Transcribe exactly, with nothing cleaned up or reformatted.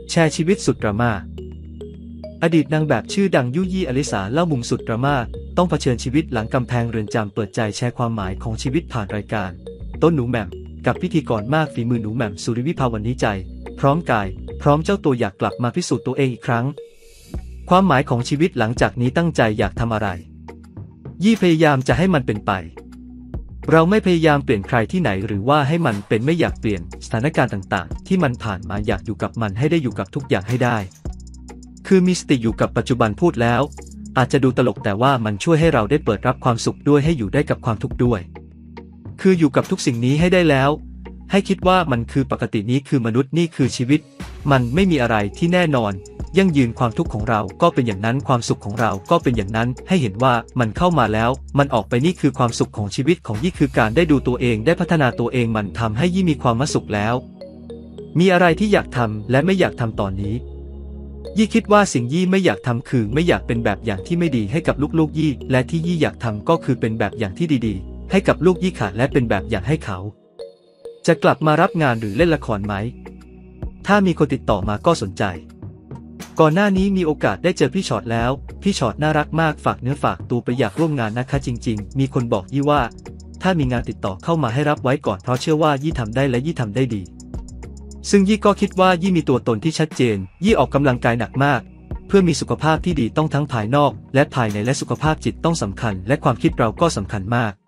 แชร์ชีวิตสุดดราม่าอดีตนางแบบชื่อดังยุยี่อลิสาเล่ามุมสุดดราม่าต้องเผชิญชีวิตหลังกำแพงเรือนจำเปิดใจแชร์ความหมายของชีวิตผ่านรายการต้นหนูแหม่มกับพิธีกรมากฝีมือหนูแหม่มสุริวิภาวันนี้ใจพร้อมกายพร้อมเจ้าตัวอยากกลับมาพิสูจน์ตัวเองอีกครั้งความหมายของชีวิตหลังจากนี้ตั้งใจอยากทำอะไรยี่พยายามจะให้มันเป็นไปเราไม่พยายามเปลี่ยนใครที่ไหนหรือว่าให้มันเป็นไม่อยากเปลี่ยนสถานการณ์ต่างๆที่มันผ่านมาอยากอยู่กับมันให้ได้อยู่กับทุกอย่างให้ได้คือมีสติอยู่กับปัจจุบันพูดแล้วอาจจะดูตลกแต่ว่ามันช่วยให้เราได้เปิดรับความสุขด้วยให้อยู่ได้กับความทุกข์ด้วยคืออยู่กับทุกสิ่งนี้ให้ได้แล้วให้คิดว่ามันคือปกตินี้คือมนุษย์นี่คือชีวิตมันไม่มีอะไรที่แน่นอนยั่งยืนความทุกข์ของเราก็เป็นอย่างนั้นความสุขของเราก็เป็นอย่างนั้นให้เห็นว่ามันเข้ามาแล้วมันออกไปนี่คือความสุขของชีวิตของยี่คือการได้ดูตัวเองได้พัฒนาตัวเองมันทำให้ยี่มีความสุขแล้วมีอะไรที่อยากทำและไม่อยากทำตอนนี้ยี่คิดว่าสิ่งยี่ไม่อยากทำคือไม่อยากเป็นแบบอย่างที่ไม่ดีให้กับลูกๆยี่และที่ยี่อยากทำก็คือเป็นแบบอย่างที่ดีๆให้กับลูกยี่ค่ะและเป็นแบบอย่างให้เขาจะกลับมารับงานหรือเล่นละครไหมถ้ามีคนติดต่อมาก็สนใจก่อนหน้านี้มีโอกาสได้เจอพี่ชอตแล้วพี่ชอตน่ารักมากฝากเนื้อฝากตัวไปอยากร่วมงานนะคะจริงๆมีคนบอกยี่ว่าถ้ามีงานติดต่อเข้ามาให้รับไว้ก่อนเพราะเชื่อว่ายี่ทำได้และยี่ทำได้ดีซึ่งยี่ก็คิดว่ายี่มีตัวตนที่ชัดเจนยี่ออกกำลังกายหนักมากเพื่อมีสุขภาพที่ดีต้องทั้งภายนอกและภายในและสุขภาพจิตต้องสำคัญและความคิดเราก็สำคัญมาก